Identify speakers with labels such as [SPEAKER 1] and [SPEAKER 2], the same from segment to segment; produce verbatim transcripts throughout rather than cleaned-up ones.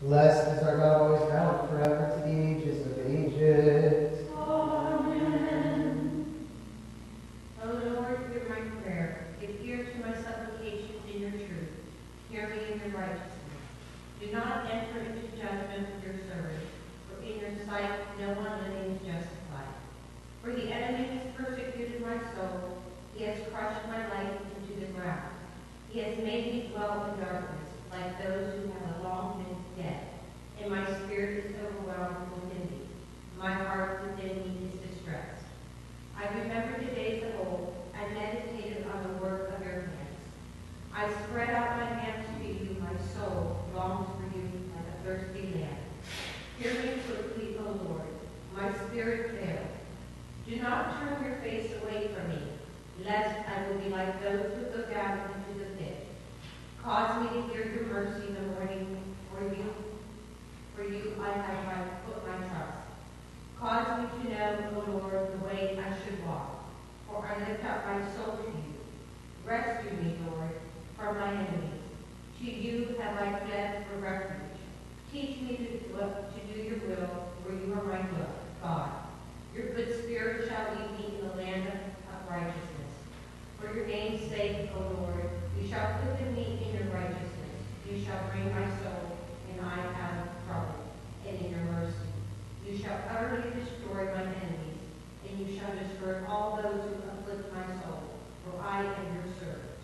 [SPEAKER 1] Blessed is our God, always now and forever, to the ages of ages.
[SPEAKER 2] Amen. O Lord, hear my prayer. Give ear to my supplications in your truth. Hear me in your righteousness. Do not enter into judgment with your servant, for in your sight no one living is justified. For the enemy has persecuted my soul. He has crushed my life into the ground. He has made me dwell in darkness, like those who have long been dead. And my spirit is overwhelmed within me. My heart within me is distressed. I remember the days of old and meditated on the work of your hands. I spread out my hands to you. My soul longs for you like a thirsty land. Hear me quickly, O Lord. My spirit fails. Do not turn your face away from me, lest I will be like those who go down into the pit. Cause me to hear your mercy in the morning, for you, for you I have put my trust. Cause me to know, O Lord, the way I should walk, for I lift up my soul to you. Rescue me, Lord, from my enemies. To you have I fled for refuge. Teach me to, to do your will, for you are my God. Your good spirit shall lead me in the land of, of righteousness. For your name's sake, O Lord, you shall quicken me in your righteousness. You shall bring my soul and I out of trouble, and in your mercy. You shall utterly destroy my enemies, and you shall destroy all those who afflict my soul, for I am your servant.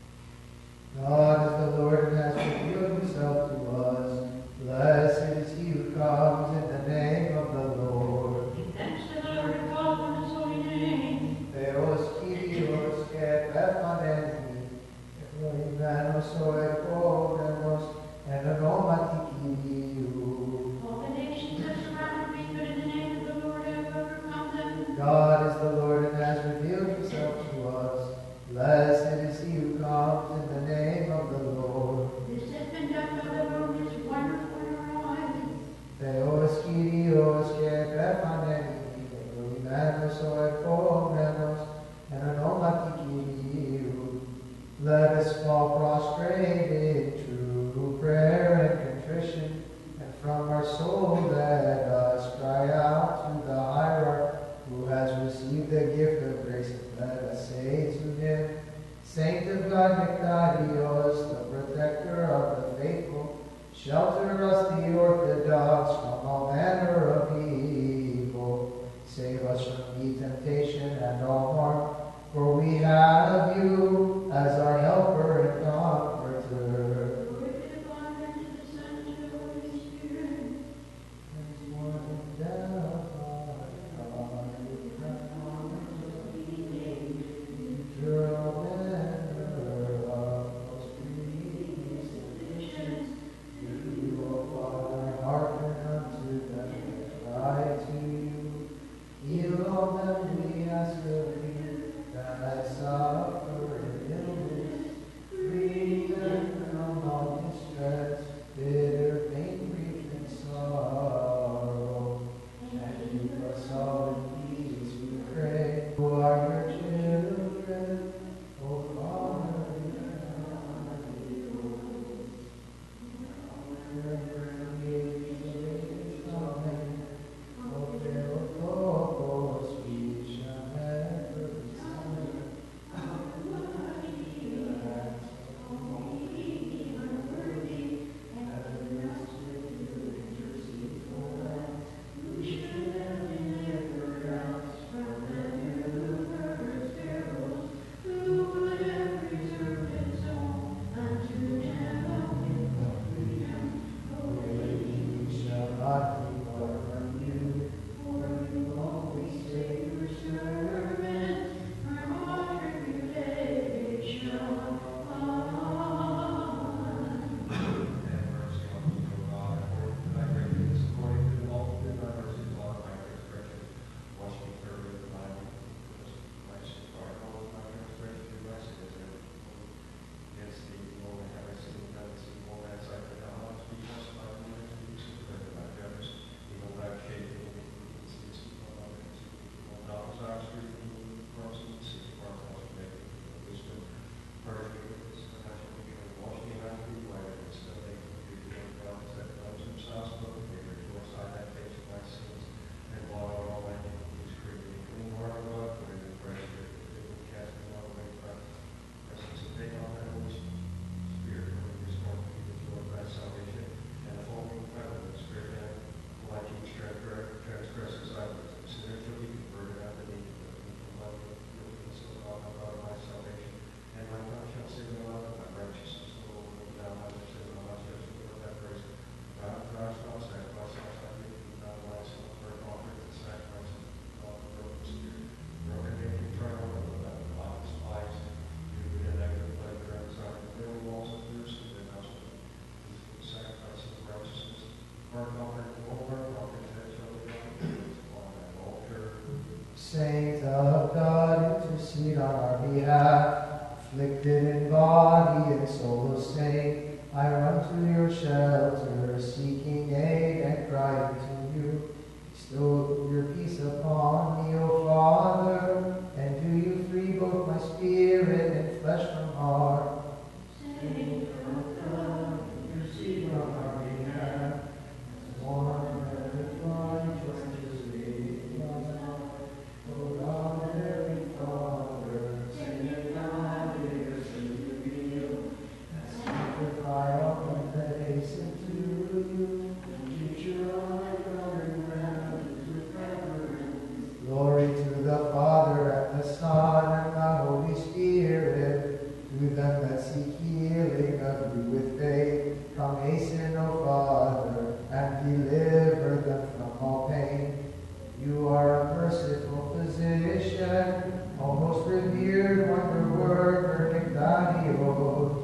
[SPEAKER 1] God is the Lord and has revealed himself to us. Blessed is he who comes in the name of the Lord.
[SPEAKER 3] Give thanks to the Lord and call on his holy name.
[SPEAKER 1] Theos Kyrios και επανένει, ευλογημένος ο επόμενος εν ονόματι Κυρίου.
[SPEAKER 3] All the nations have surrounded me, but in the name of the Lord I have overcome them.
[SPEAKER 1] God is the Lord and has revealed himself to us. Blessed is he who comes in the name of the Lord.
[SPEAKER 3] This has been done by the Lord, is wonderful in our eyes.
[SPEAKER 1] Theos Kyrios και επανένει, ευλογημένος ο επόμενος εν ονόματι Κυρίου. Let us fall prostrate in true prayer and contrition, and from our soul let us cry out to the hierarch who has received the gift of grace, and let us say to him, Saint of God Nectarios, the protector of the faithful, shelter us the orthodox from all manner of evil. Save us from the temptation and all harm, for we have you as our helper and comforter.
[SPEAKER 3] Glory to the Father, and to the Son, and to the Holy Spirit.
[SPEAKER 1] As one endowed by God, eternal banner of most peace, you Saint of God, intercede on our behalf. Afflicted in body and soul, O Saint, I run to your shelter, seeking aid and crying to you. Bestow your peace upon me, O Father, and do you free both my spirit and flesh from harm. Saint of God, intercede on our behalf. As one that righteously O God, every Father, Saint God, is revealed. Sanctify all that hasten to you, and keep your eye guarded round with reverence. Glory to the Father, and the Son, and the Holy Spirit, to them that seek healing of you with faith. Come hasten, O Father, and deliver them from all pain. You are a merciful physician, almost revered wonder worker, Nictadios.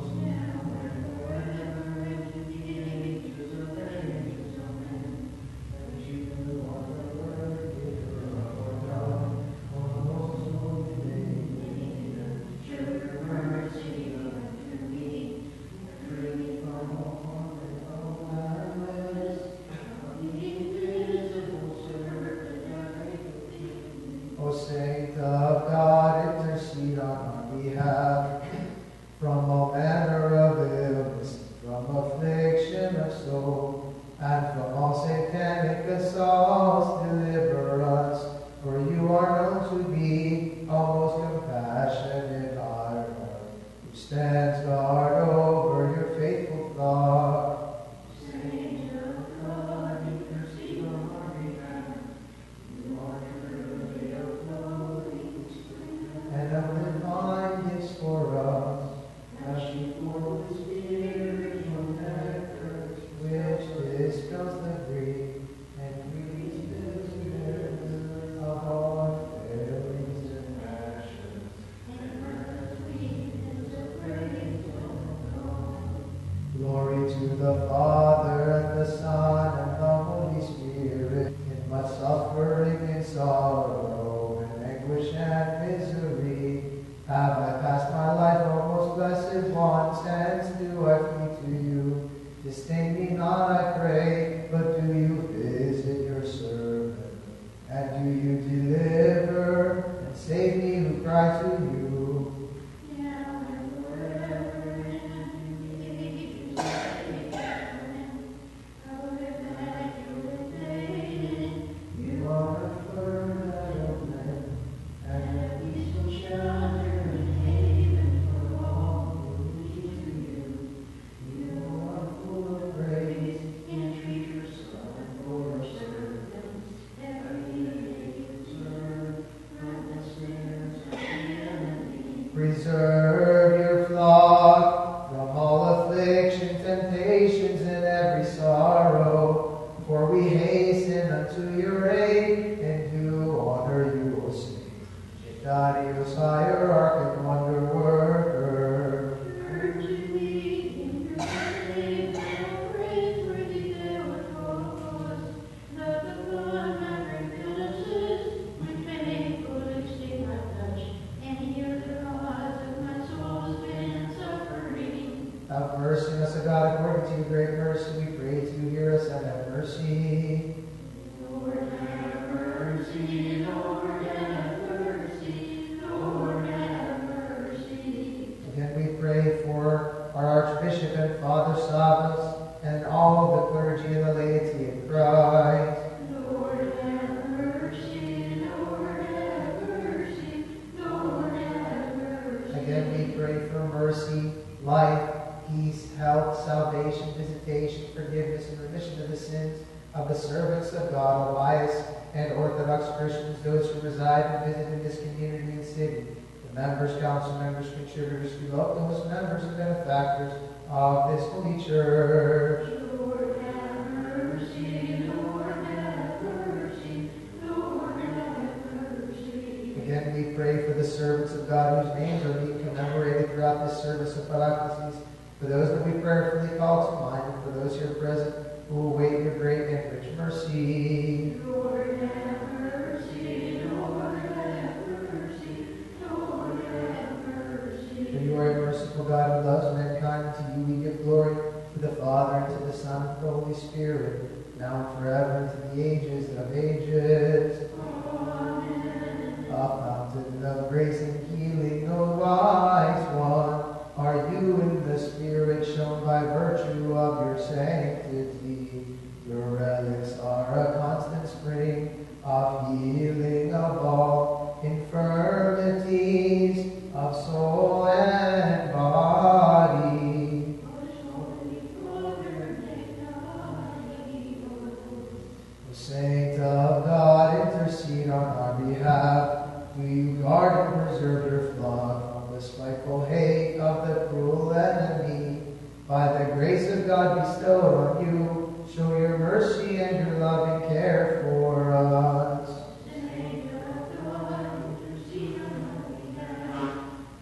[SPEAKER 1] O Saint of God, intercede on our behalf. From all manner of illness, from affliction of soul, and from all satanic assaults, deliver us. For you are known to be almost compassionate, our Lord, who stands guard over your faithful flock. Saint of God, intercede on our behalf. You are truly of glory and of divine gifts for us. As she poured the spiritual nectar, which dispels the grief and grieves the spirit of our failings and passions, and her sweetness of praise, O God. Glory to the Father, and the Son, and the Holy Spirit, in much suffering and sorrow, and anguish and misery, have I passed my life, O most blessed one, hence do I flee to you. Disdain me not, I pray, but do you visit your servant, and do you deliver and save me who cry to you.
[SPEAKER 3] Now and forever, and in ages amen. Oh, that you would say,
[SPEAKER 1] You are a firm of men, and
[SPEAKER 3] a peaceful shelter and haven for all who lead to you.
[SPEAKER 1] you are full of grace.
[SPEAKER 3] Entreat your Son for your servants, every day you serve, from the snares of the enemy.
[SPEAKER 1] Preserve your flock from all affliction, temptations, and every sorrow. For we hasten unto your aid, and do honor you, O Saint. Nictadios, hierarch and wonder worker.
[SPEAKER 3] Turn to me in your mercy, how praiseworthy thou art cause. Let the blood never goodnesses, which faithfully stay my touch, and hear the cause of my soul's pain and suffering.
[SPEAKER 1] Have mercy on us, O God, according to your great mercy. We pray to you, hear us, and have mercy.
[SPEAKER 3] Lord, have mercy, Lord, have mercy, Lord, have mercy.
[SPEAKER 1] Again, we pray for our Archbishop and Father Savas, and all the clergy and the laity in Christ.
[SPEAKER 3] Lord, have mercy, Lord, have mercy, Lord, have mercy.
[SPEAKER 1] Again, we pray for mercy, life, peace, health, salvation, visitation, forgiveness, and remission of the sins of the servants of God, Elias and Orthodox Christians, those who reside and visit in this community and city, the members, council members, contributors, beloved host members and benefactors of this holy church.
[SPEAKER 3] Lord, have mercy, Lord, have mercy, Lord, have mercy.
[SPEAKER 1] Again, we pray for the servants of God whose names are being commemorated throughout this service of Paraclesis, for those that we prayerfully call to mind, and for those here present who will await your great and rich mercy.
[SPEAKER 3] Lord, have mercy, Lord, have
[SPEAKER 1] merciful God who loves mankind, to you we give glory, to the Father, and to the Son, and to the Holy Spirit, now and forever, and to the ages of ages. Amen. Up, mountain of grace and healing, O wise one, are you in the Spirit shown by virtue of your sanctity? Your relics are a constant spring of healing of all infirmities of soul and body. O Saint of God, intercede on our behalf. Do you guard and preserve your flock from the spiteful hate of the cruel enemy? By the grace of God bestowed on you, show your mercy and your loving care for us.
[SPEAKER 3] Saint of God, intercede on our behalf.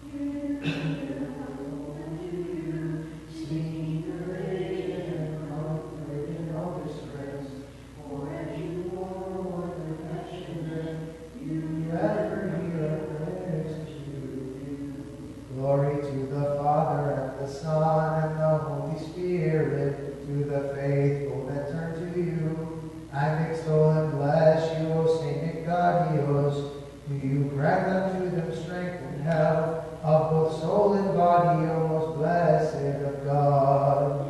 [SPEAKER 3] Seeking your aid and comfort in all distress, for as you are compassionate, you
[SPEAKER 1] Ever hear our prayers to you. Glory to the Father, and the Son, and the Holy Spirit, to the faithful that turn to you, and extol and bless you, O Saint Nicodemos. Do you grant unto them strength and health of both soul and body, O most blessed of God.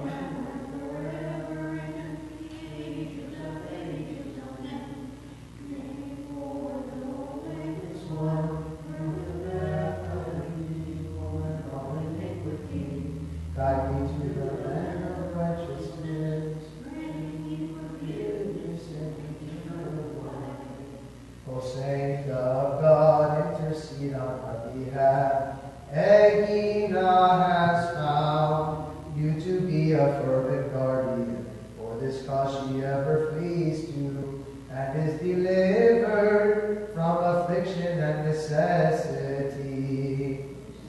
[SPEAKER 1] Guide me to the land of righteousness. Grant me forgiveness and eternal life. O Saint of God, intercede on our behalf. Egina has found you to be a fervent guardian. For this cause she ever flees to, and is delivered from affliction and necessity.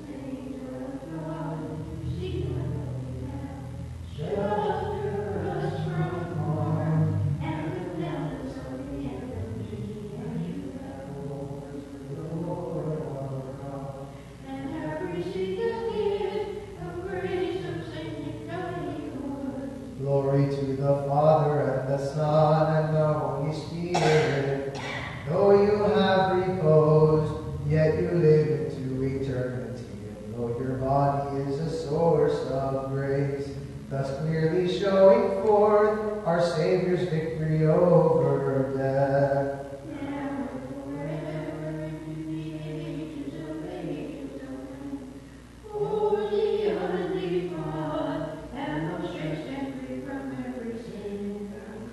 [SPEAKER 3] shelter us from harm, and defend us of the enemy, and you have ruled the Lord our God. And have received the gift of grace of Saint Nicodemos.
[SPEAKER 1] Glory to the Father, and the Son, and the Holy Spirit. Though you have reposed, yet you live into eternity. And though your body is a source of grace, thus clearly showing forth our Savior's victory over death.
[SPEAKER 3] Now and forever, into the ages of ages, amen. Holy, undefiled, and most chaste and free from every sin.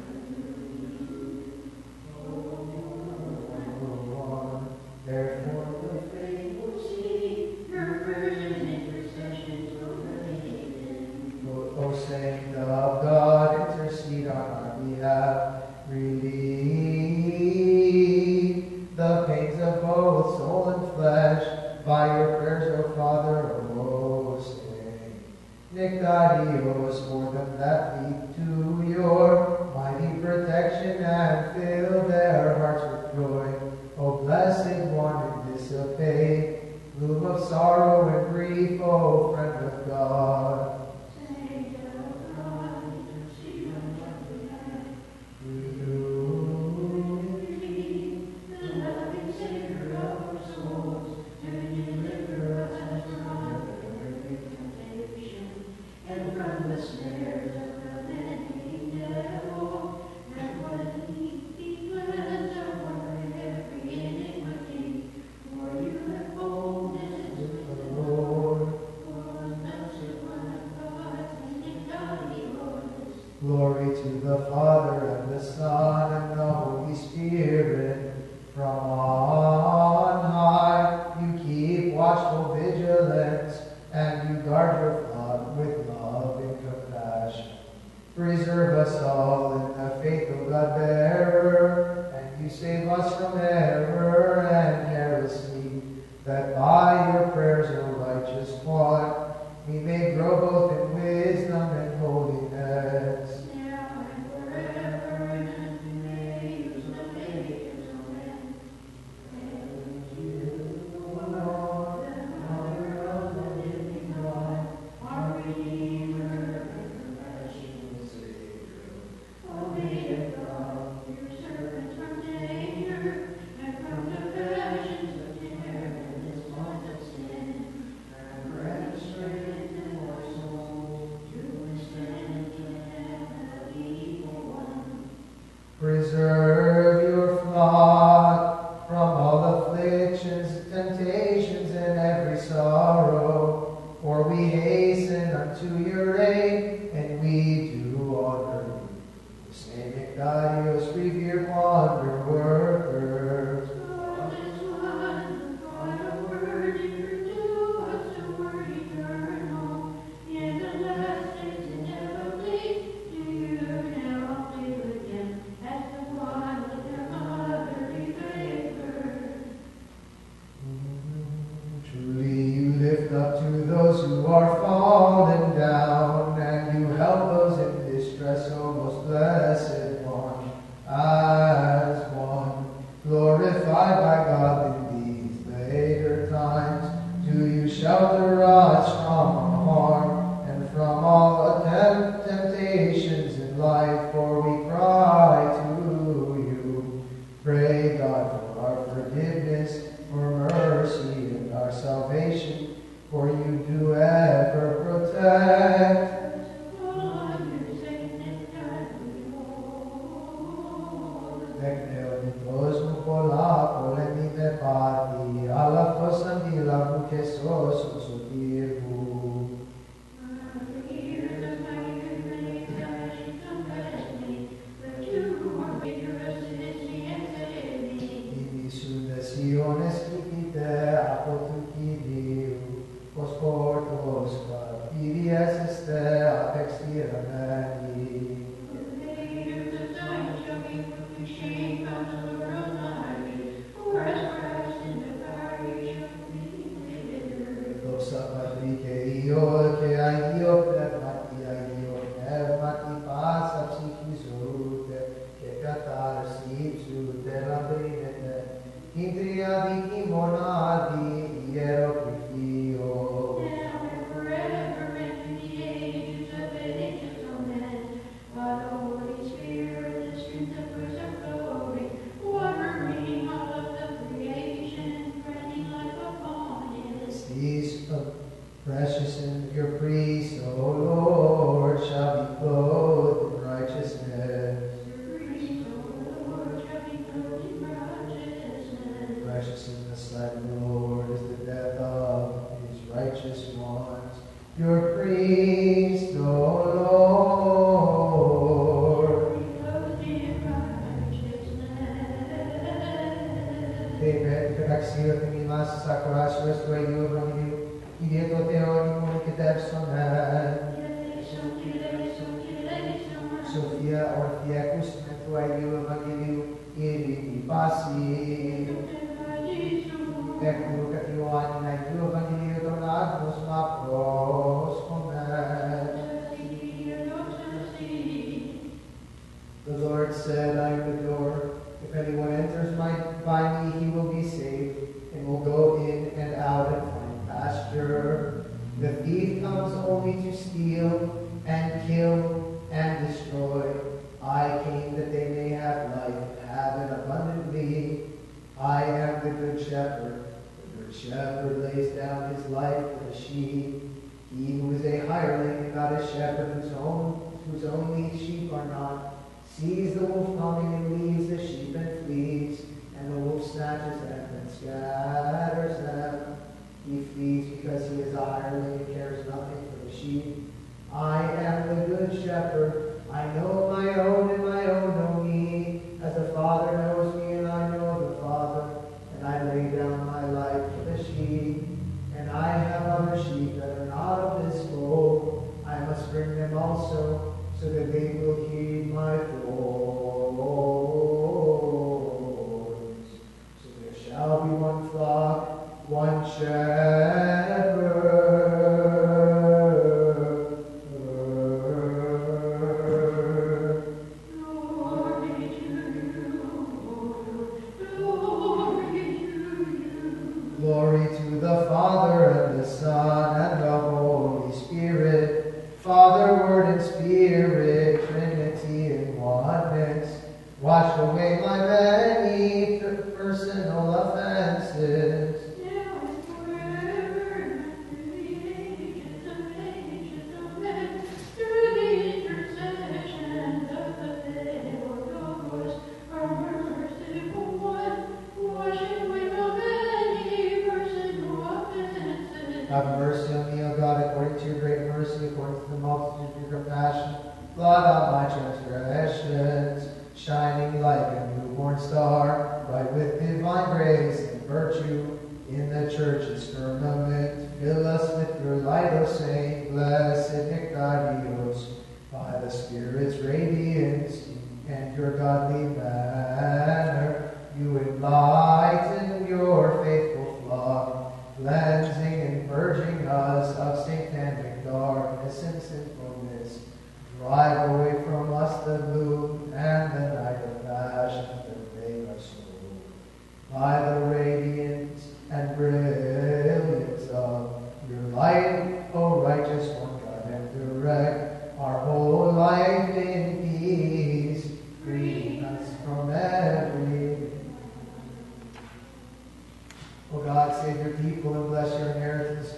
[SPEAKER 1] Therefore,
[SPEAKER 3] The faithful see your prayers and intercessions overtaken.
[SPEAKER 1] O Saint of God, intercede on our behalf. Relieve the pains of both soul and flesh by your prayers, O Father, O Saint Nicodemos, for them that lead to your mighty protection and fill their hearts with joy. O blessed one in dissipate, gloom of sorrow and grief, O friend of God.
[SPEAKER 3] Saint of God, intercede on our behalf. The loving Savior of our souls, to deliver us from every temptation, and from the snares of the many devil, and when he cleanse our heart every iniquity, for you have boldness with the
[SPEAKER 1] Lord.
[SPEAKER 3] Lord, blessed one of God, Saint Nicodemos.
[SPEAKER 1] Glory to the Father, and the Son, and the Holy Spirit. From on high you keep watchful vigilance, and you guard your flock with love and compassion. Preserve us all in the faith of God-bearer, and you save us from error and heresy, that by your prayers, O righteous one, we may grow both in wisdom and holiness.
[SPEAKER 3] Now and forever, and unto the ages of ages, amen. Praise you, Lord, the Mother of the living God.
[SPEAKER 1] temptations and every sorrow. For we hasten unto your aid, and we do honor you. The same Ignatius, revered wonder workers.
[SPEAKER 3] God is one, God a word, to us a word eternal. In the last days inevitably, do you now live again as the one with their motherly favor?
[SPEAKER 1] Truly you lift up to those who are fallen down, and you help those in distress, O most blessed one, as one. Glorified by God in these later times, do you shelter us from harm, and from all attempt temptations in life, for we cry to you. Pray God for our forgiveness, for mercy and our salvation, for you do ever protect. Tecneonitos mucola polemine pati, alla fossa di la buche soso sotirbu. Ibi sudasiones cipite apotucidiu, os portos capidies este apexira meni. Dosa patrice io, che a io pneumati, a io pneumati passa psichisorute, che catarsi ipsute labrinete, intriadi chimonadi, ierocrifio. These of precious and your priests, O Lord, shall be clothed in righteousness. Precious in the sight of the Lord is the death of his righteous ones. Your priests, O Lord. Amen. Κραταξίω τιμήμας ακροάσιος του Αγίου Ευαγγελίου, Kyrie το Θεόν ημών και τεύσομεν. Σοφία ορθία ακούσιμε του Αγίου Ευαγγελίου, ειρήνη πάση. Εκ του καθ' Ιωάννην Αγίου Ευαγγελίου των άγνωσμα πρόσχομεν. The Lord said, I am the door. If anyone enters my, by me, he will be saved, and will go in and out and find pasture. The thief comes only to steal, and kill, and destroy. I came that they may have life, and have it abundantly. I am the good shepherd. The good shepherd lays down his life for the sheep. He who is a hireling and not a shepherd, whose own, whose only sheep are not, sees the wolf coming and leaves the sheep and flees, and the wolf snatches them and scatters them. He flees because he is a hireling and cares nothing for the sheep. I am the good shepherd. I know my own, and my own know me, as the Father knows me, and I know the Father, and I lay down my life for the sheep. And I have other sheep that are not of this fold. I must bring them also, so that they will heed my voice. So there shall be one flock, one shepherd. Glory to the Father, and the Son, and the Holy Spirit, Father, Word, and Spirit, Trinity in oneness. Wash away my many personal offenses.
[SPEAKER 3] Now and forever, and through the ages of ages of men, through the intercession of the Theotokos, our merciful one, wash away my many personal
[SPEAKER 1] Have mercy on me, O God, according to your great mercy, according to the multitude of your compassion. Blot out my transgressions, shining like a newborn star, bright with divine grace and virtue. In the church's firmament, fill us with your light, O saint, blessed Nectarios, by the Spirit's radiance and your godly manner, you enlighten your faithful flock, cleansing and purging us of satanic darkness and sinfulness. Drive away from us the gloom and the night of passion that make our soul. By the radiance and brilliance of your light, O righteous one, guide and direct our whole life in peace. Free us from every. O God, save your people and bless your inheritance.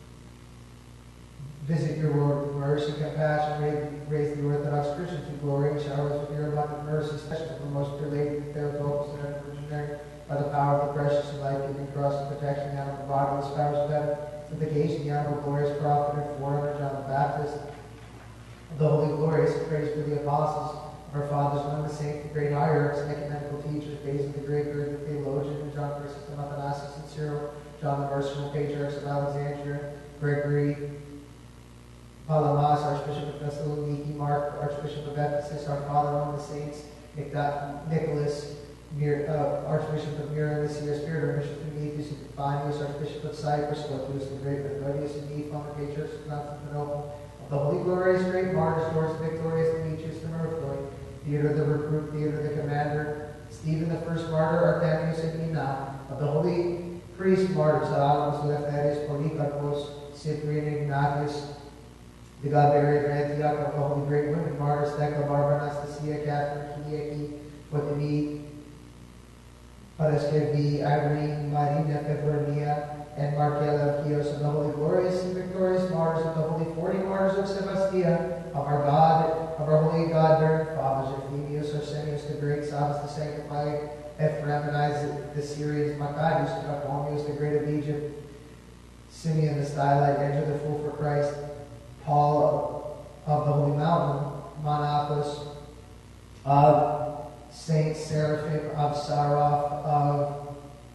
[SPEAKER 1] Visit your world with mercy, compassion, raise, raise the Orthodox Christians to glory, and shower us with your abundant mercy, especially for the most pure Lady, Theotokos, and every Virgin Mary, by the power of the precious and life-giving cross and protection, the honorable body, the spouse of heaven, supplication, the honorable glorious prophet and forerunner John the Baptist, the holy, glorious, and praiseworthy apostles, our fathers, among the saints, the great hierarchs, and ecumenical teachers, Basil the Great, Great the theologian, and John Chrysostom, Athanasius, and Cyril, John the Merciful, patriarchs of Alexandria, Gregory, Palamas, Archbishop of Thessaloniki, Mark, Archbishop of Ephesus, our Father among the saints, Nicholas, Mir, uh, Archbishop of Myra, Lycia, Spirit, Bishop of Prometheus, Epiphanius, Archbishop of Cyprus, Photius the Great, Methodius, and Nephon, the patriarchs of Constantinople, of the holy, glorious, great martyrs, George the Victorious, Demetrius the Myrthoid, Theodore the Recruit, Theodore the Commander, Stephen the first martyr, Artemius and Ina, of the holy priest martyrs, Alamus, Eleftherius, Polycarpus, Cyprian, Ignatius, the God-bearer of Antioch, of the holy great women martyrs, Thecla, Barbara, Anastasia, Catherine, Kiliaki, Potimi, Paraskevi, Irene, Marina, Pepernia, and Markella of Chios, and the holy glorious and victorious martyrs, of the holy forty martyrs of Sebastia, of our God, of our holy God-bearing fathers, Euphemius, Arsenius the Great, Sabas the Sanctified, Ephraim and Isaac the Syrians, Macarius, Bartholomeus the Great of Egypt, Simeon the Stylite, Andrew the Fool for Christ, Paul of the Holy Mountain, Monathos, of Saint Seraphim, of Saraph, of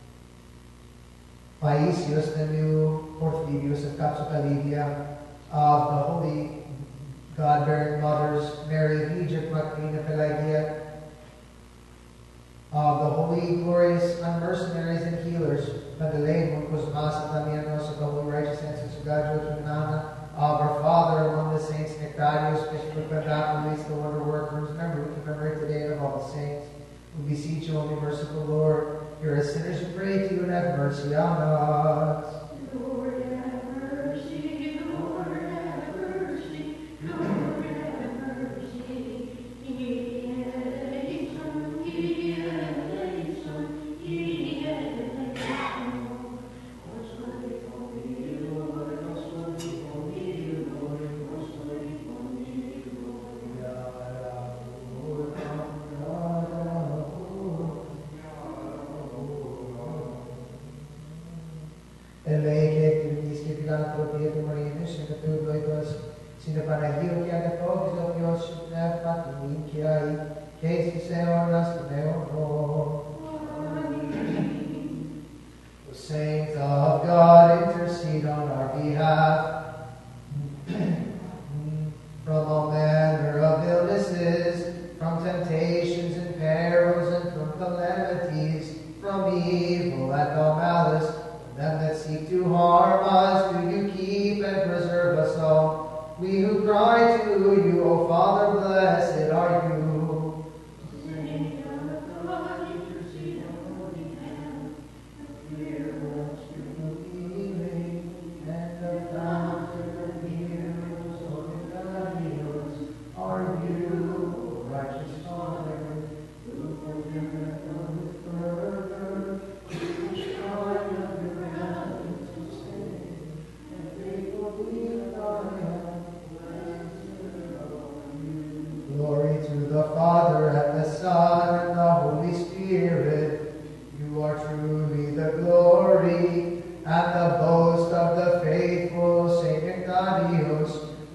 [SPEAKER 1] Paisius, the new Porphyrius of Capsucalivia, of the holy God-bearing mothers, Mary of Egypt, Macrina, Pelagia, of the holy, glorious, unmercenaries and healers, Madeleine, Cosmas, and Damianos, of the holy righteous ancestors of God, Joachim and Anna, of our Father among the saints, Nectarius, Bishop of Padopolis, the wonder workers, remember we commemorate today and of all the saints. We beseech you, only merciful Lord, hear us sinners who pray to you and have mercy on us.
[SPEAKER 3] Lord, have mercy. Lord, have mercy. Lord, have mercy. Kyrie eleison, Kyrie eleison, Kyrie eleison. What's holy for me, Lord? What's holy for me, Lord? What's holy for me,
[SPEAKER 1] Ελέη και εκτιμητής και φιλανθρωπία του Μαρίνου, συνεπετού δόητος, συνεπαναγίου και αγαθόβης δοποιός σου πνεύμα τιμήν και αή, και εις της αιώνας των αιώνων. The saints of God intercede on our behalf from all manner of illnesses, from temptations and perils, and from calamities, from evil and all malice, from them that seek to harm us, do you keep and preserve us all. We who cry to you, O Father, blessed are you. Glory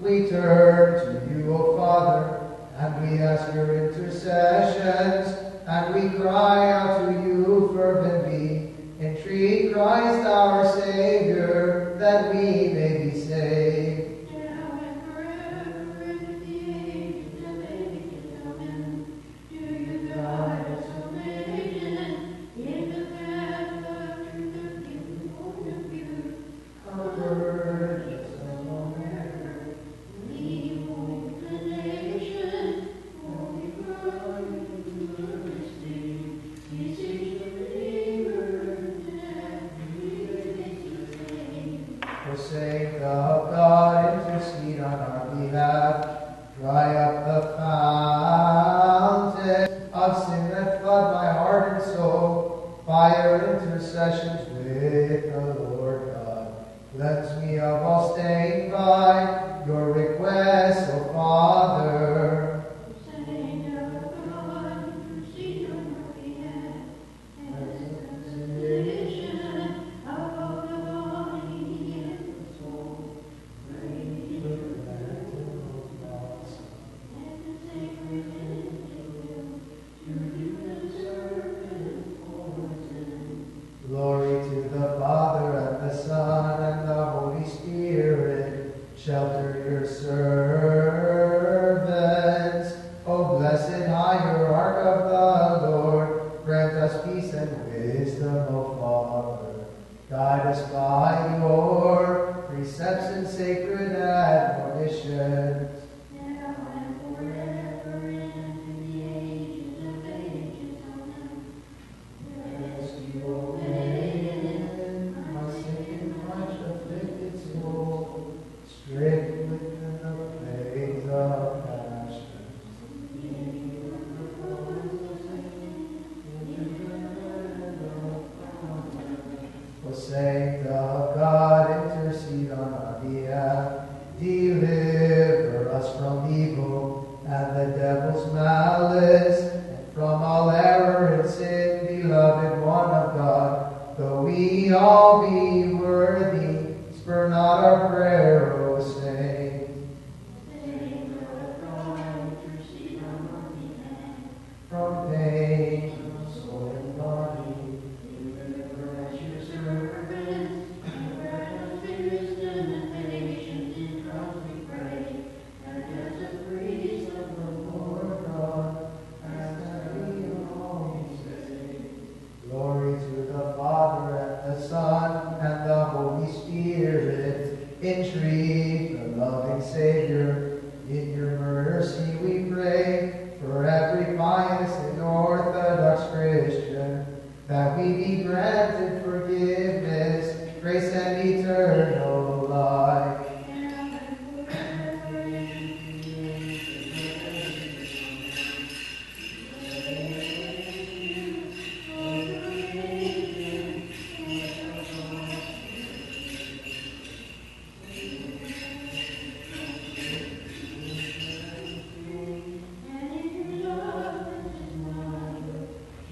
[SPEAKER 1] We turn to you, O Father, and we ask your intercessions, and we cry out to you fervently. Entreat Christ our Savior, that we may be saved.
[SPEAKER 3] Now and forever, into the ages of ages. Amen. Do you guide us, O Maiden, in the path of truth and beauty of you?
[SPEAKER 1] Comfort us, O Lord.
[SPEAKER 3] We hold the nation, holy God, in mercy. Beseech the believer, that we may be saved.
[SPEAKER 1] O Saint of God, intercede on our behalf. Dry up the fountain of sin that flood my heart and soul. By your intercessions with the Lord God, cleanse me of all stain by your request, O Father.
[SPEAKER 3] Saint of God, intercede on our behalf. As a consolation of all the body and the soul. Pray to and the sacred will to you deserve and poison.
[SPEAKER 1] Glory to the Father, and the Son, and the Holy Spirit. Shelter your servants. O blessed hierarch of the Lord, grant us peace and wisdom, O Father. Guide us by your precepts and sacred admonitions.
[SPEAKER 3] Now and forever, into the ages of ages. Amen.
[SPEAKER 1] Rescue, O Maiden, my sick and much afflicted soul, stricken within the plagues of passion. O Saint of God, intercede on our behalf. Deliver us from evil and the devil's malice, and from all error and sin, beloved one of God. Though we all be worthy, spurn not our prayer, O Saint.
[SPEAKER 3] Saint of God, intercede on our behalf.
[SPEAKER 1] From pain, soul and body,
[SPEAKER 3] Deliver us, your servants, and grant us wisdom and patience in Christ we pray. And as a priest of the Lord God, ask that we all be saved.
[SPEAKER 1] glory to the Father, and the Son, and the Holy Spirit. Entreat the loving Savior, in your mercy we pray, for every pious and orthodox Christian, that we be granted forgiveness, grace, and eternal life.
[SPEAKER 3] Now and forever, into the ages of ages. And in your love and wonder,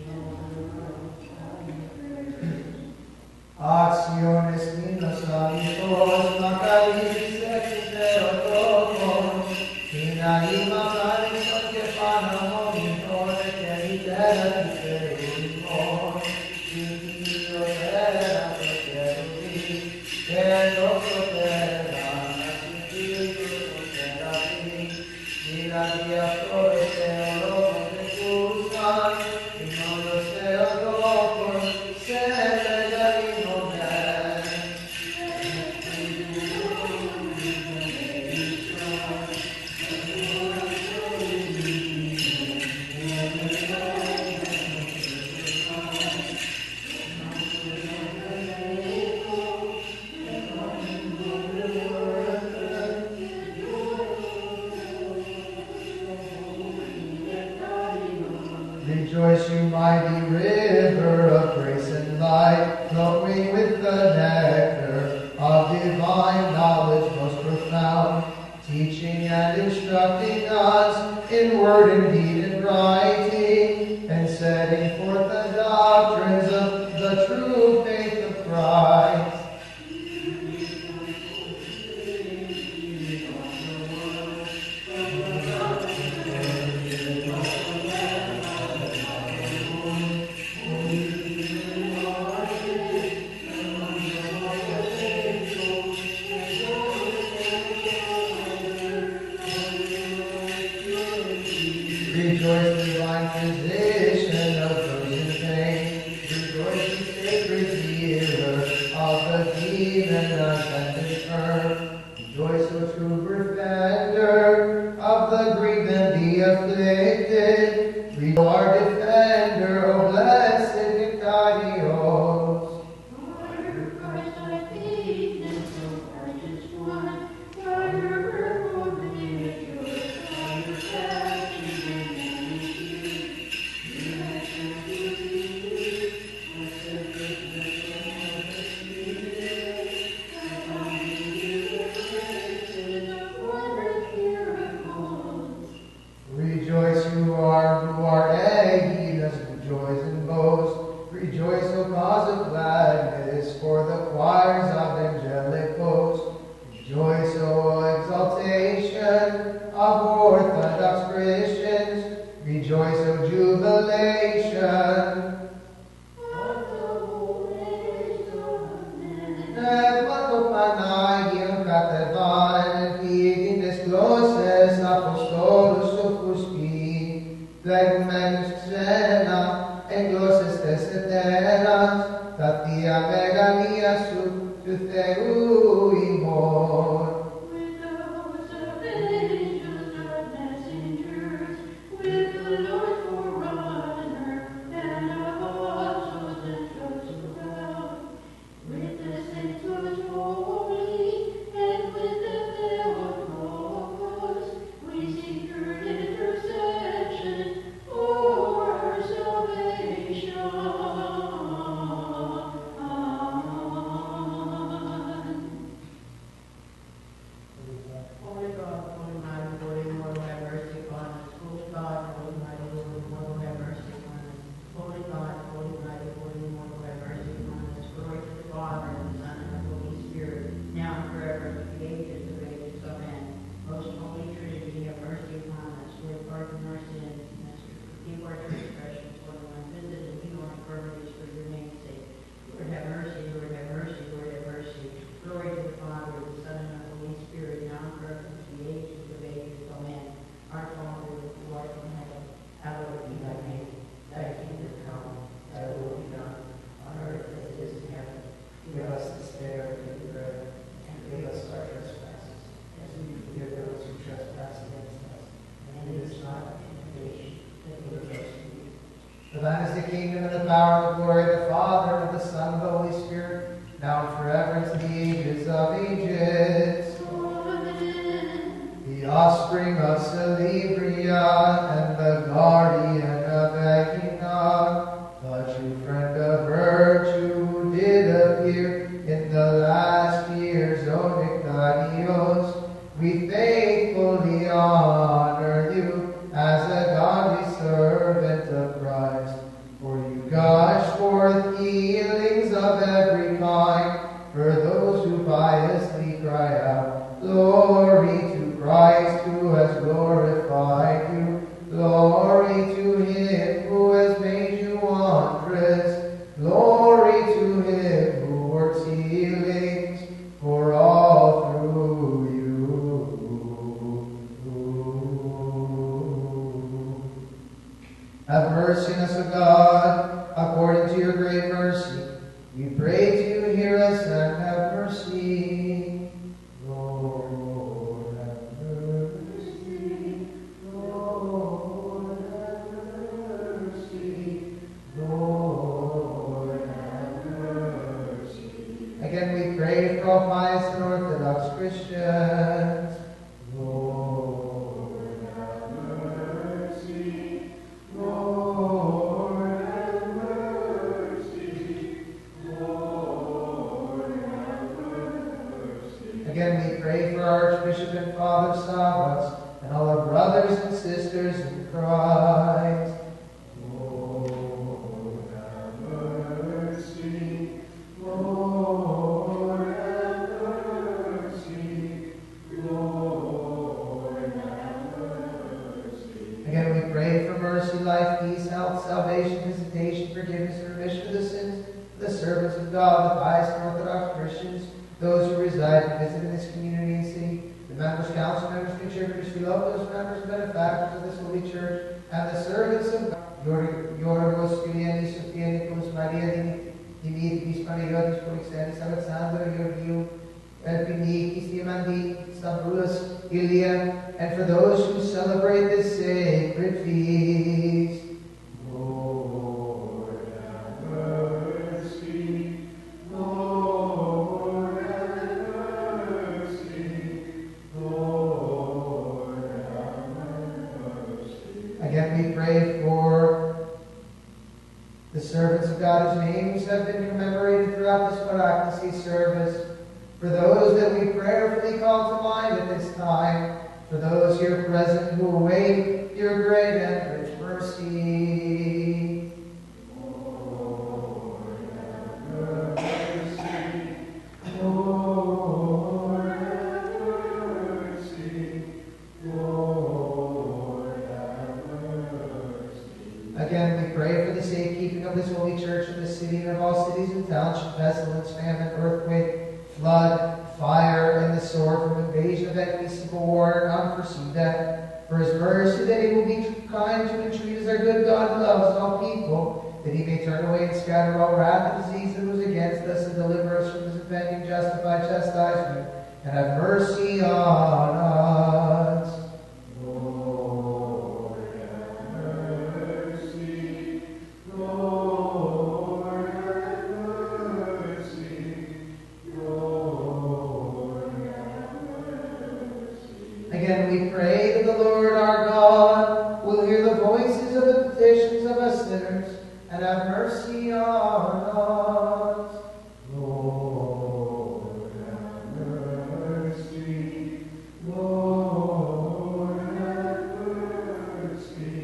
[SPEAKER 1] Acciones ninos amigos, macalices ex theotokos, in anima maris que panamo mintore, que litera titerimor, Dio terra proteruti, que no protera, nascitur proterati, mira diastores teologos de Cusman, y no los teologos, se regalino me. Rejoice, you mighty river of grace and light, flowing with the nectar of divine knowledge most profound, teaching and instructing us in word and deed and writing, and setting forth the doctrines of the true faith of Christ. sentence firm. Rejoice, O true defender of the grieved and the afflicted. Rejoice, our defender, O blessed Vicarios. Rejoice, you are, who are heathens, rejoice and boast. Rejoice, O cause of gladness, for the choirs of angelic hosts. Rejoice, O exaltation of Orthodox Christians. Rejoice, O jubilation. Et quanto panagium catevan, fidinis glosses apostolus suffusci, legumenus xena, et glosses testeteras, tatia megalia su, tu theu imor.
[SPEAKER 3] With the host of angels, of messengers, with the Lord forerunner, and apostles and just around, with the saints most holy, and with the Theotokos, we seek your intercession for our salvation.
[SPEAKER 2] Holy God, Holy Mighty, Holy Immortal, have mercy upon us. Holy God, Holy Mighty, Holy Immortal, have mercy upon us. Holy God, Holy Mighty, Holy Immortal, have mercy upon us. Glory to the Father, and the Son, and the Holy Spirit, now and forever, and to the ages of ages. Amen. Most Holy Trinity, have mercy upon us. Lord, pardon our sins, and forgive our transgressions, for the one visit and heal our infirmities for your name's sake. Lord, have mercy, Lord, have mercy, Lord, have mercy. Glory to the Father, the Son, and the Holy Spirit, now and forever, and to the ages of ages. Amen. Our Father, who art in heaven, hallowed be thy name. Thy kingdom come, thy will be done, on earth as it is in heaven.
[SPEAKER 1] Give us this day our daily bread, and forgive us our trespasses, as we forgive those who trespass against us. And lead us not into temptation, but deliver us from evil. For thine is the kingdom, and the power, and the glory of the Father, and of the Son, and of the Holy Spirit, now and forever, and to the ages of ages. The offspring of Celebria, and the guardian of Aegina, the true friend of virtue, who did appear in the last years, O Nectarios, we faithfully honor you as a godly servant of Christ. For you gush forth healings of every kind for those who piously cry out, glory to Christ who has glorified you. Glory to him who has made you wondrous. Glory to him who works healings for all through you. Have mercy on us, O God, according to your great mercy. We pray to you, hear us, and have mercy. Lord, have mercy. Lord, have mercy. Lord, have mercy. Again, we pray for all pious and Orthodox Christians. Lord, have mercy. Lord, have mercy. Lord, have mercy. Again, we pray for our Archbishop and Father Savas and all our brothers and sisters in Christ. Lord, have mercy. Lord, have mercy. Lord, have mercy. Again, we pray for mercy, life, peace, health, salvation, visitation, forgiveness, and remission of the sins of the servants of God, the pious and Orthodox Christians, those who reside and visit in this community and city, the members, council members, contributors, we love those members, benefactors of this holy church, and the servants of God. Yorgos, Julianis, Sophia, Nicholas, Maria, Dimitris, Panagiotis, Polixenis, Alexander, Georgiou, El Piniquis, Diamandi, Stavros, Ilium, and for those who celebrate this sacred feast. Lord, have mercy. Lord, have mercy. Lord, have mercy. Again, we pray for the servants of God whose names have been commemorated throughout this Paraclesi service, for those that we prayerfully call to mind at this time, for those here present who await your great and rich mercy. Lord, have mercy. Lord, have mercy. Lord, have mercy. Again, we pray for the safekeeping of this holy church in this city and of all cities and townships, pestilence, famine, earthquake, flood, fire, and the sword, from invasion of enemy, civil war, and unforeseen death. For his mercy, that he will be kind to entreat as our good God who loves all people, that he may turn away and scatter all wrath and disease that was against us, and deliver us from his impending justified chastisement, and have mercy on us. Lord, have mercy. Lord, have mercy. Lord, have mercy. Again, we pray that the Lord our God will hear the voices of the petitions of us sinners and have mercy on us. Lord, have mercy. Lord, have mercy.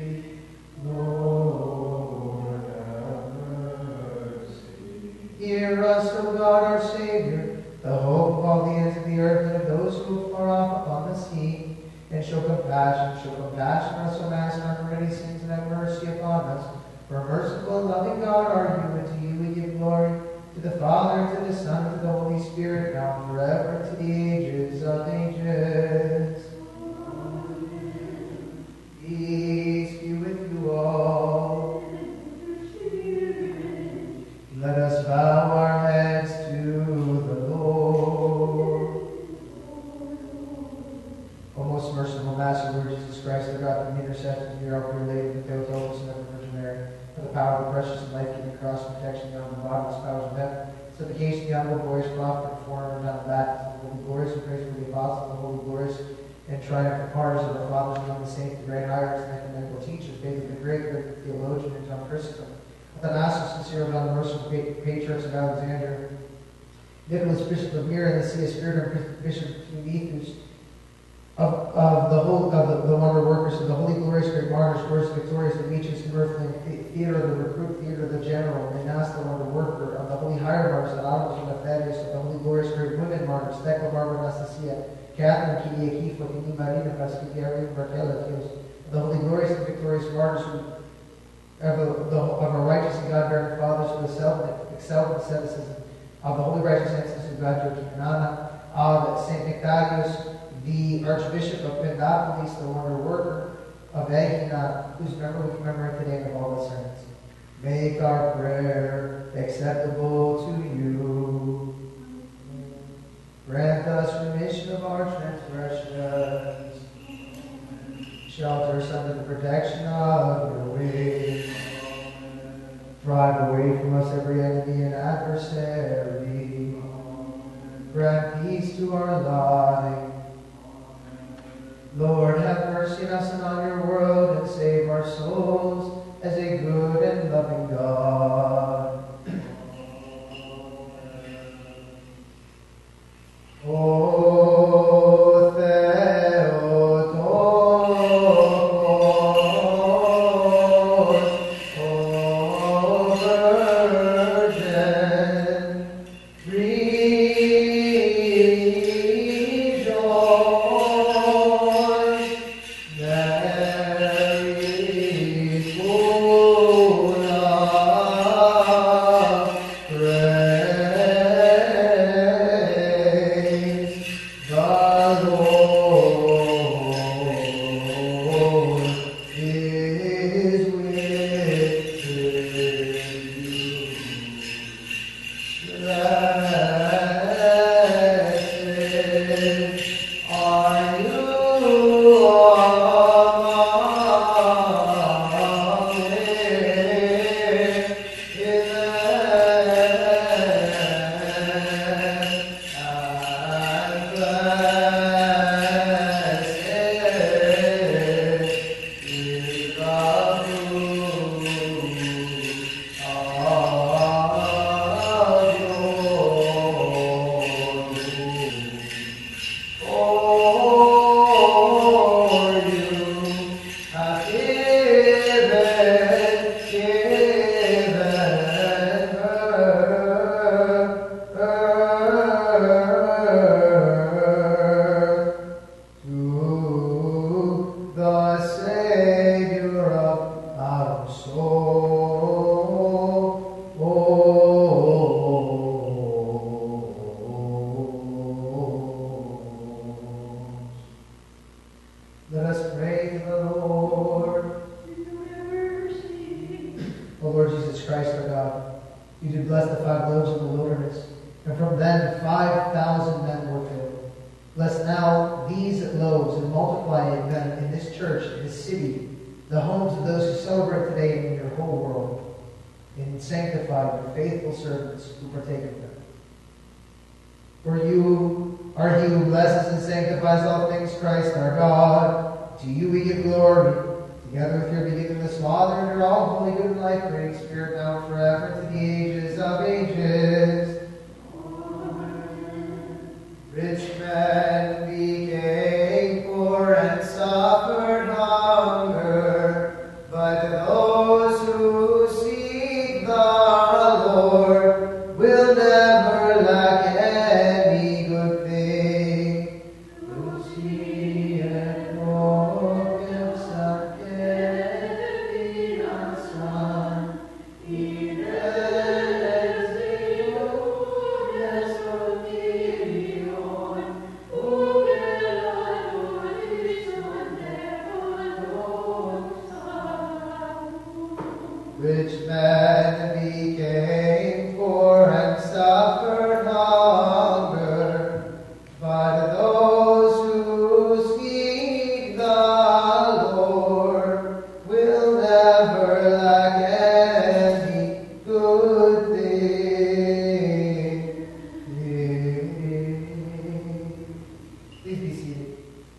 [SPEAKER 1] Lord, have mercy. Hear us, O God, our Savior, the hope of all the ends of the earth, and of those who are far off upon the sea. And show compassion, show compassion on us, O Master, on our many sins, and have mercy upon us. For merciful and loving God are you, and to you we give glory, to the Father, and to the Son, and to the Holy Spirit, now and forever, and to the ages of ages. Amen. Peace be with you all. Let us bow our heads to the Lord. O most merciful Master, Lord Jesus Christ, the God who intercesses in your Our Lady, the Theotokos, and the Virgin Mary, for the power of the precious and life-giving cross, protection beyond the bottomless powers of heaven, supplication, the honorable, glorious prophet, and foreigner, down the baptism, the holy, glorious, and praiseworthy apostles, the holy, glorious, and triumphant martyrs of our fathers, among the saints, the great hierarchs, and ecumenical teachers, faith of the great, great theologian, and John Chrysostom, Athanasius, sincere, John, the merciful patriarchs of Alexander, Nicholas, Bishop of Myra, and the See of Spirit, and Bishop Eumethus, of, of the whole of the, the wonder workers, of the holy, glorious, great martyrs, Boris Victorious, Demetrius, and Earthling, Theodore, the recruit, Theodore, the general, Manas, the wonder worker, of the holy higher martyrs, Alamus, and Ephesius, of the holy, glorious, great women martyrs, Thecla, Barbara, Anastasia, Catherine, Kidia, Kifo, Kini, Marina, Pasquiari, Bartella, of the holy, glorious, and victorious martyrs, who of, the, the, of our righteous and God-bearing fathers who excelled, excelled in asceticism, of the holy, righteous ancestors of God, Joachim and Anna, of Saint Nectarius, the Archbishop of Pendapolis, the wonder worker of Egina, whose memory we commemorate today, and of all the saints. Make our prayer acceptable to you. Grant us remission of our transgressions. Shelter us under the protection of your wings. Drive away from us every enemy and adversary. Grant peace to our life. Lord, have mercy on us and on your world, and save our souls as a good and loving God. O Theotokos, O Virgin, rejoice. Mary, full of grace. thousand men were filled. Bless now these loaves and multiply them in this church, in this city, the homes of those who celebrate today in your whole world, and sanctify your faithful servants who partake of them. For you are he who blesses and sanctifies all things, Christ our God. To you we give glory, together with your beginningless Father and your all holy, good, and life-creating Spirit, now and forever, to the ages of ages. Amen. Rich men became poor and suffered hunger, but those who seek the Lord will never lack any good thing. Lucy and Morgan Rich men became poor and suffered hunger, but those who seek the Lord will never lack any good thing. Please be seated.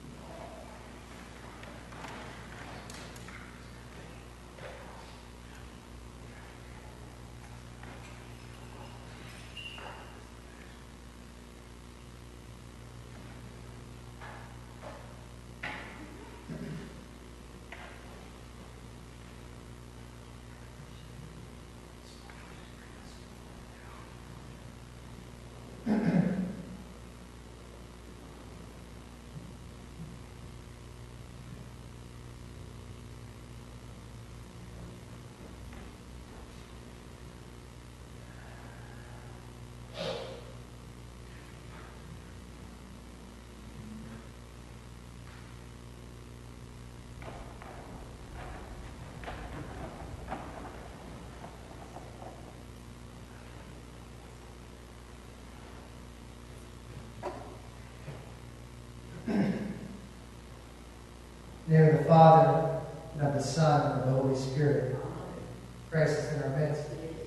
[SPEAKER 1] In the name of the Father, and of the Son, and of the Holy Spirit. Christ is in our midst.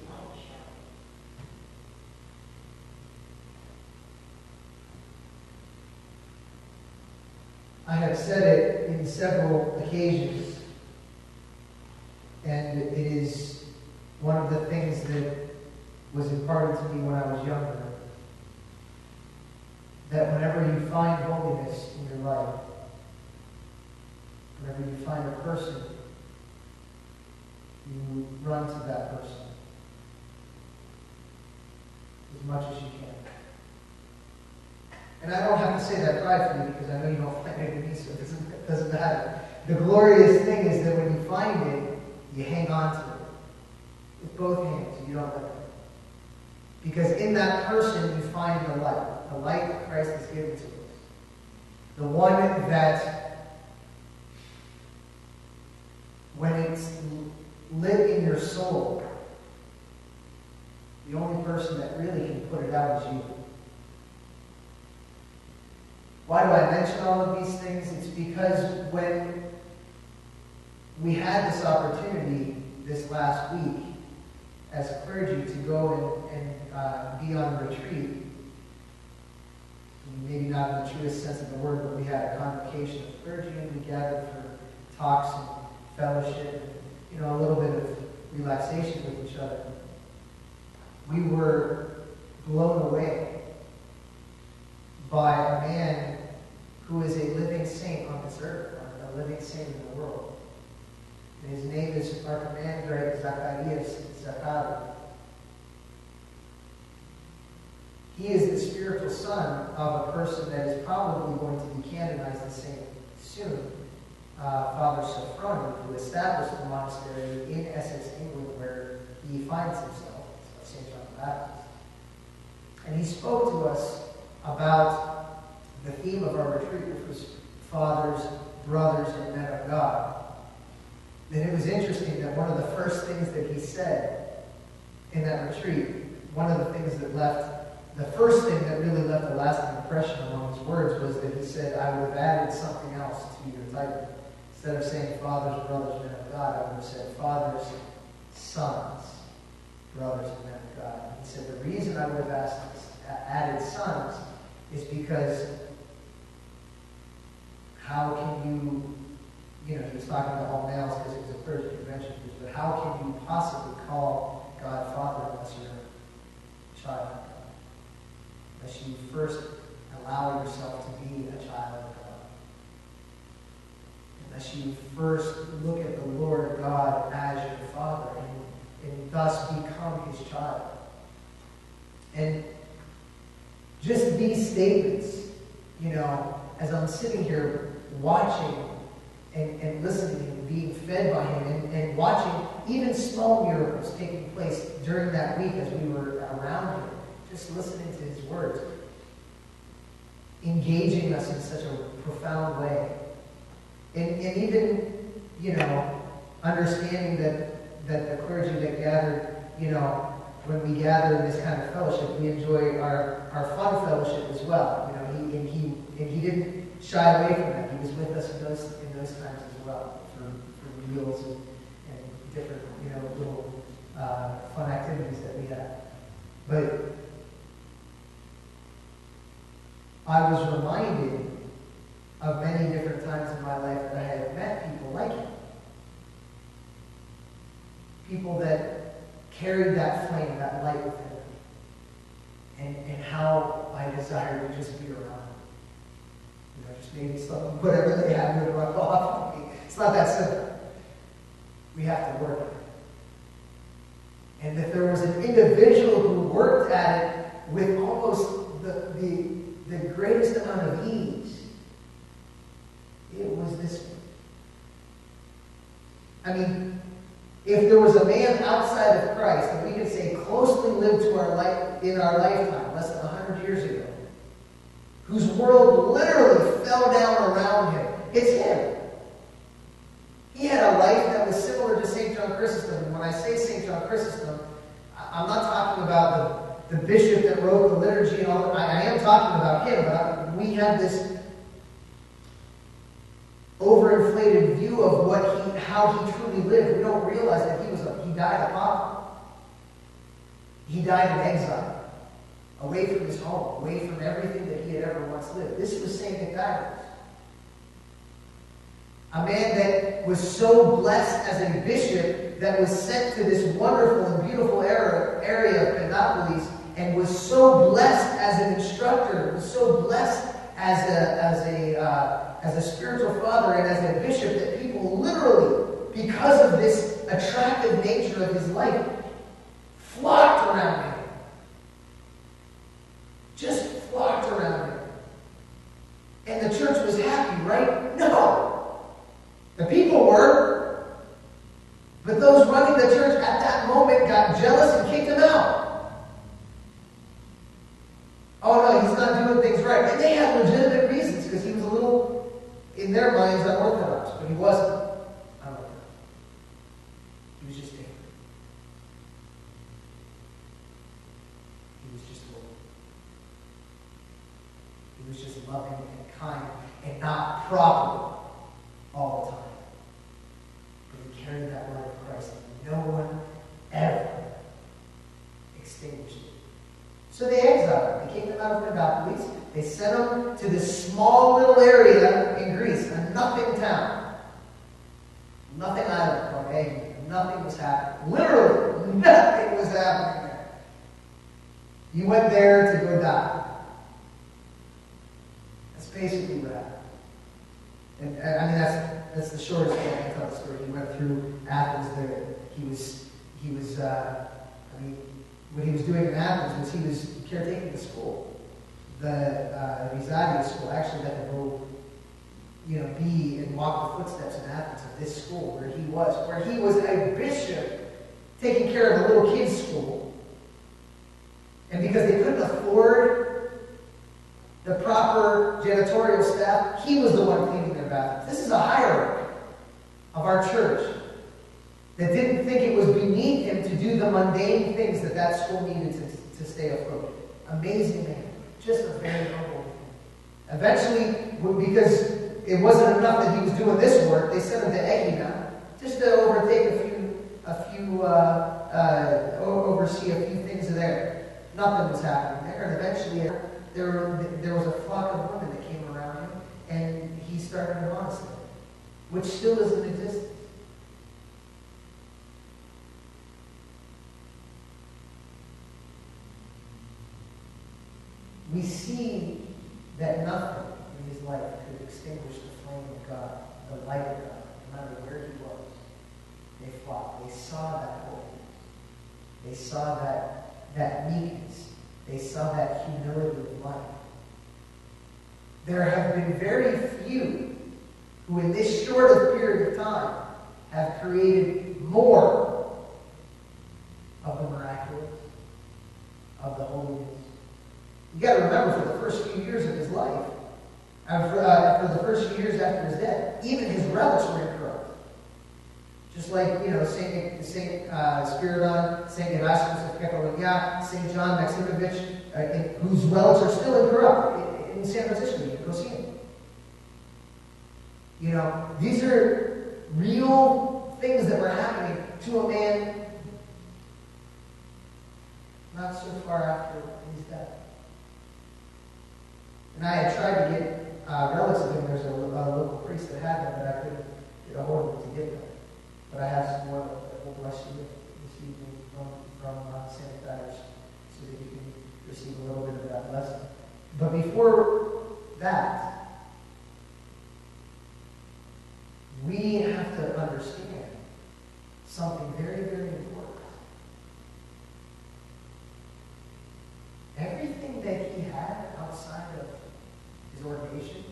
[SPEAKER 1] I have said it in several occasions, and it is one of the things that was imparted to me when I was younger, that whenever you find holiness in your life, whenever you find a person, you run to that person as much as you can. And I don't have to say that pridefully because I know you don't find it in me, so it doesn't, it doesn't matter. The glorious thing is that when you find it, you hang on to it with both hands. You don't let go. Because in that person you find the light, the light that Christ has given to us. The one that when it's lit in your soul, the only person that really can put it out is you. Why do I mention all of these things? It's because when we had this opportunity this last week as a clergy to go and, and uh, be on a retreat, maybe not in the truest sense of the word, but we had a convocation of clergy and we gathered for talks and fellowship, and, you know, a little bit of relaxation with each other. We were blown away by a man who is a living saint on this earth, a living saint in the world. And his name is Archimandrite Zacharias Zacharia. He is the spiritual son of a person that is probably going to be canonized as saint soon. Uh, Father Sophrony, who established the monastery in Essex, England, where he finds himself, Saint John the Baptist. And he spoke to us about the theme of our retreat, which was fathers, brothers, and men of God. And it was interesting that one of the first things that he said in that retreat, one of the things that left the first thing that really left a lasting impression among his words was that he said, I would have added something else to your title. Instead of saying fathers, brothers, men of God, I would have said fathers, sons, brothers, and men of God. He said the reason I would have asked, added sons is because how can you, you know, he was talking to all males because it was a clergy convention, but how can you possibly call God Father unless you're a child of God? Unless you first allow yourself to be a child of God. Unless you first look at the Lord God as your Father and, and thus become his child. And just these statements, you know, as I'm sitting here watching and, and listening and being fed by him and, and watching even small miracles taking place during that week as we were around him, just listening to his words, engaging us in such a profound way. And, and even, you know, understanding that, that the clergy that gathered, you know, when we gather in this kind of fellowship, we enjoy our, our fun fellowship as well. You know, he and he and he didn't shy away from that. He was with us in those in those times as well for, for meals and, and different, you know, little uh, fun activities that we had. But I was reminded of many different times in my life that I had met people like him. People that carried that flame, that light within me. And, and how I desired to just be around them. You know, just maybe some, whatever they have would rub off on me. It's not that simple. We have to work at it. And if there was an individual who worked at it with almost the, the, the greatest amount of ease, it was this one. I mean, if there was a man outside of Christ that we could say closely lived to our life in our lifetime, less than a hundred years ago, whose world literally fell down around him, it's him. He had a life that was similar to Saint John Chrysostom. And when I say Saint John Chrysostom, I'm not talking about the, the bishop that wrote the liturgy and all that. I, I am talking about him, but I, we have this overinflated view of what he, how he truly lived. We don't realize that he was a, he died a pauper. He died in exile, away from his home, away from everything that he had ever once lived. This was Saint Nicephorus, a man that was so blessed as a bishop that was sent to this wonderful and beautiful area, area of Pentapolis, and was so blessed as an instructor, was so blessed as a as a uh, as a spiritual father and as a bishop that people literally, because of this attractive nature of his life, flocked around him. Just flocked around him. And the church was happy, right? No. The people were. But those running the church at that moment got jealous and kicked him out. Oh no, he's not doing things right. And they had legitimate reasons because he was a little, in their minds, unorthodox, but he wasn't unorthodox. He was just different. He was just holy. He was just loving and kind and not proper all the time. But he carried that light of Christ and no one ever extinguished it. So they exiled him. They kicked him out of Pentapolis. They sent him to this small little area in Greece, a nothing town. Nothing island called Aegium. Nothing was happening. Literally, nothing was happening there. You went there to go die. That's basically what happened. And, and I mean, that's that's the shortest way I can tell the story. He went through Athens there. He was, he was, uh, I mean, what he was doing in Athens was he was caretaking the school. The uh, Rizadius school actually got to go, you know, be and walk the footsteps in Athens of this school where he was, where he was a bishop taking care of a little kids' school. And because they couldn't afford the proper janitorial staff, he was the one cleaning their bathrooms. This is a hierarchy of our church that didn't think it was beneath him to do the mundane things that that school needed to, to stay afloat. amazing man, just a very humble man. Eventually, because it wasn't enough that he was doing this work, they sent him to Egina just to overtake a few, a few, uh, uh, oversee a few things there. Nothing was happening there, and eventually there, there was a flock of women that came around him, and he started a monastery, which still is in existence. We see that nothing in his life could extinguish the flame of God, the light of God, no matter where he was. They flocked. They saw that holiness. They saw that, that meekness. They saw that humility of life. There have been very few who in this short of period of time have created more of the miraculous, of the holiness. You got to remember, for the first few years of his life, and for, uh, for the first few years after his death, even his relics were incorrupt. Just like, you know, Saint Saint uh, Spiridon, Saint Erasmus of Catalonia, Saint John Maximovich, uh, in, whose relics are still incorrupt in, in San Francisco. You can go see them. You know, these are real things that were happening to a man not so far after his death. And I had tried to get uh, relics of him. There's a, a local priest that had them, but I couldn't get a hold of them to get them. But I have some more that will bless you this evening from, from uh, Saint Thaddeus, so that you can receive a little bit of that blessing. But before that, we have to understand something very, very important. Everything that he had outside of his ordination,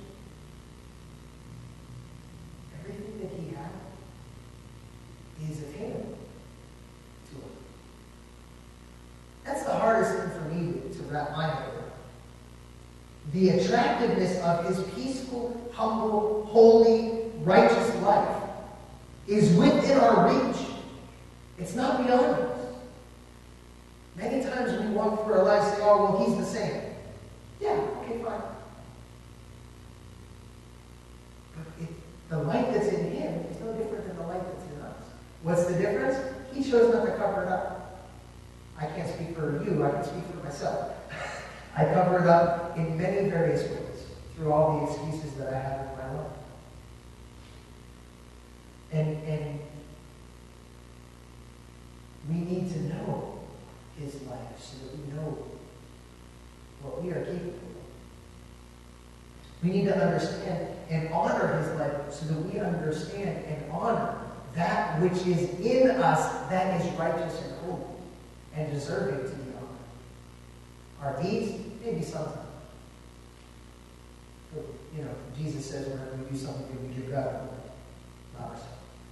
[SPEAKER 1] everything that he had is attainable to him. That's the hardest thing for me to, to wrap my head around. The attractiveness of his peaceful, humble, holy, righteous life is within our reach. It's not beyond us. Many times we walk through our lives and say, oh, well, he's the same. Yeah, okay, fine. But it, the light that's in him is no different than the light that's in us. What's the difference? He chose not to cover it up. I can't speak for you, I can speak for myself. I cover it up in many various ways through all the excuses that I have in my life. And, and we need to know his life so that we know what we are capable of. We need to understand and honor his life so that we understand and honor that which is in us that is righteous and holy and deserving to be honored. Our deeds, maybe sometimes. But, you know, Jesus says whenever we do something good, we give God glory, not ourselves.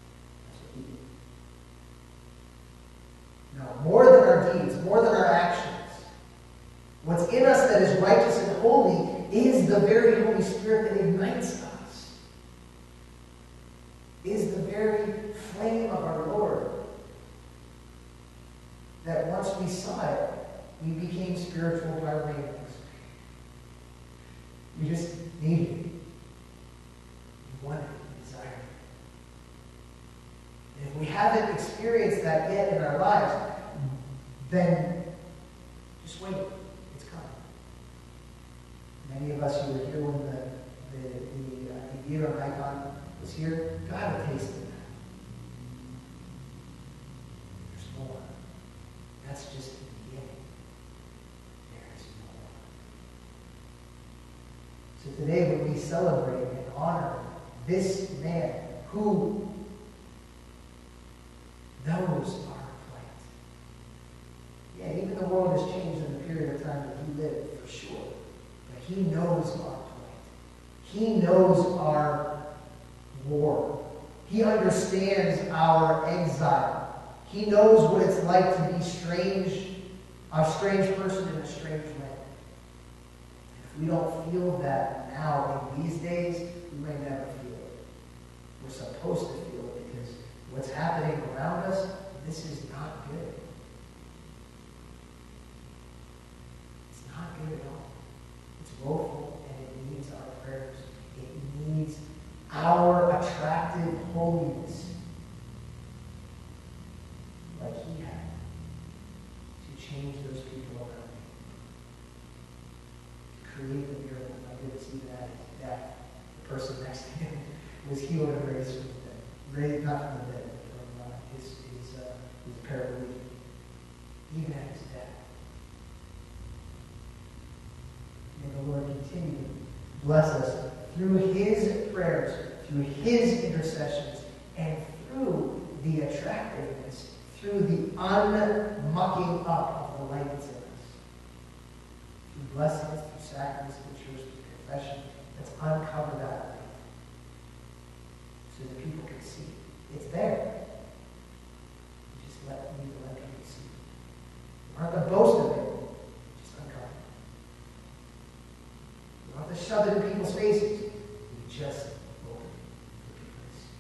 [SPEAKER 1] No, more than our deeds, more than our actions, what's in us that is righteous and holy is the very Holy Spirit that ignites us. Is the very flame of our Lord. That once we saw it, we became spiritual pyramids. We just needed it. We wanted it, we desired it. And if we haven't experienced that yet in our lives, then just wait. It's coming. Many of us who were here when the the, the, uh, the year of icon was here, got a taste of that. There's more. That's just the beginning. There is more. So today when we celebrate and honor this man who knows our plight. Yeah, even the world has changed in the period of time that he lived, for sure. But he knows our plight. He knows our war. He understands our exile. He knows what it's like to be strange, a strange person in a strange land. If we don't feel that now in these days, we may never feel it. We're supposed to feel it because what's happening around us, this is not good. It's not good at all. It's woeful, and it needs our prayers. It needs our attractive holiness, like he had, to change those people around him. To create the miracle. My goodness, even at his death, the person next to him was healed and raised from the dead. Raised not from the dead, but from uh, his, his, uh, his paralytic. Even at his death. May the Lord continue to bless us through his prayers, through his intercessions, and through the attractiveness, through the unmucking up of the light that's in us. Through blessings, through sacraments, through church, through confession, let's uncover that light so that people can see. It's there. You just let me let people see. You don't have to boast of it. Just uncover it. You don't have to shove it in people's faces. You just open it for people to see.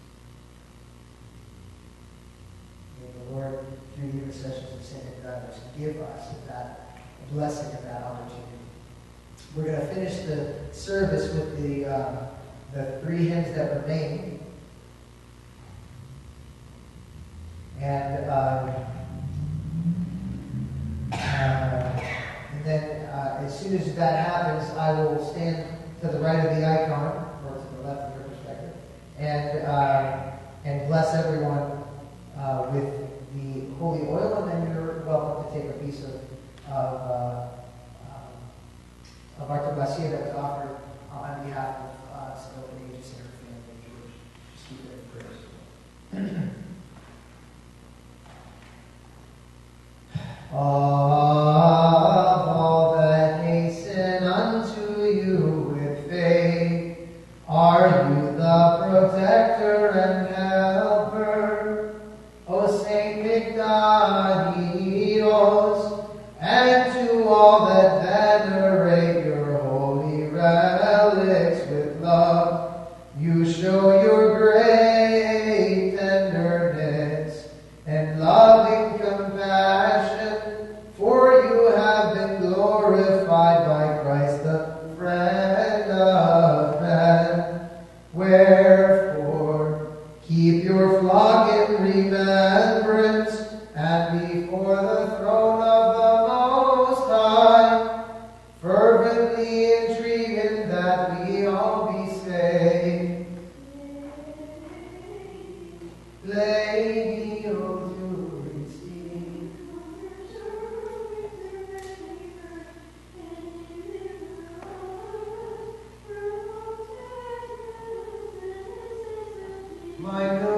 [SPEAKER 1] May the Lord, through the intercessions of Saint Ignatius, give us that blessing and that opportunity. We're going to finish the service with the uh, the three hymns that remain. And um, uh, and then uh, as soon as that happens, I will stand to the right of the icon, or to the left of your perspective, and uh, and bless everyone uh, with the holy oil, and then you're welcome to take a piece of of, uh, um, of Artabasia that was offered uh, on behalf of uh, Saint Open-Aegis and her family in George. Just keep it in prayers. Of all that hasten unto you with faith, are you the protector and helper, O Saint Victorios, and to all that venerate your holy relics with love, you show your great tenderness and loving compassion, for you have been glorified by Christ, the friend of man. Wherefore, keep your flock in remembrance, and before the throne of the Most High, fervently entreating that we all be saved. Lady, O to receive. My good